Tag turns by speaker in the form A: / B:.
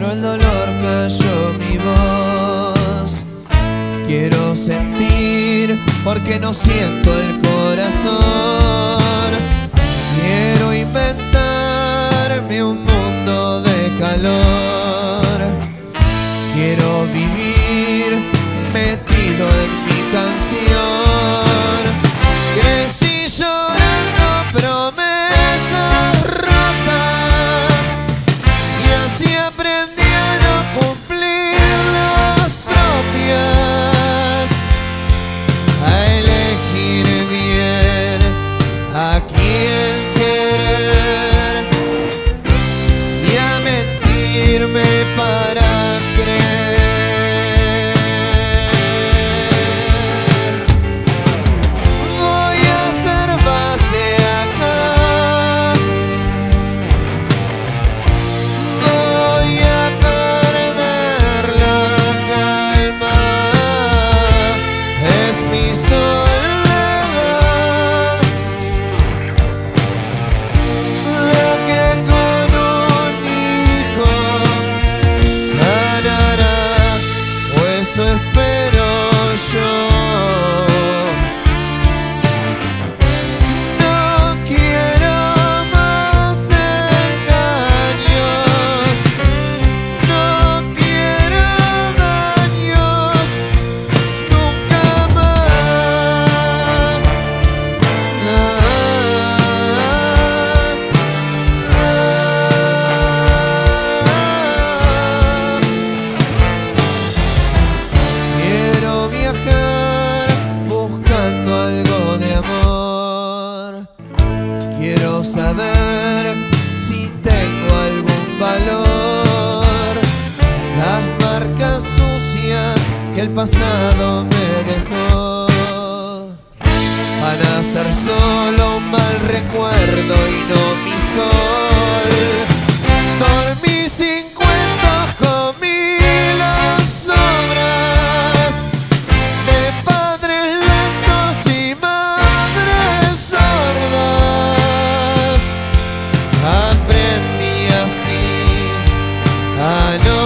A: dentro el dolor cayó mi voz. Quiero sentir porque no siento el corazón. Quiero inventarme un mundo de calor. Quiero vivir metido en mi canción. Crecí llorando promesas rotas y así aprendí a no cumplir las propias, a elegir bien a quién querer y a mentirme para creer. Voy a hacer base acá, voy a perder la calma. Es mi soledad la que con un hijo sanará, o eso espero yo. No quiero más engaños, no quiero daños, nunca más. Quiero viajar buscando algo de amor. Quiero saber si tengo algún valor. Las marcas sucias que el pasado me dejó van a ser solo un mal recuerdo y no mi sol. Dormí sin cuentos, comí las sobras de padres lentos y madres sordas. Aprendí así a no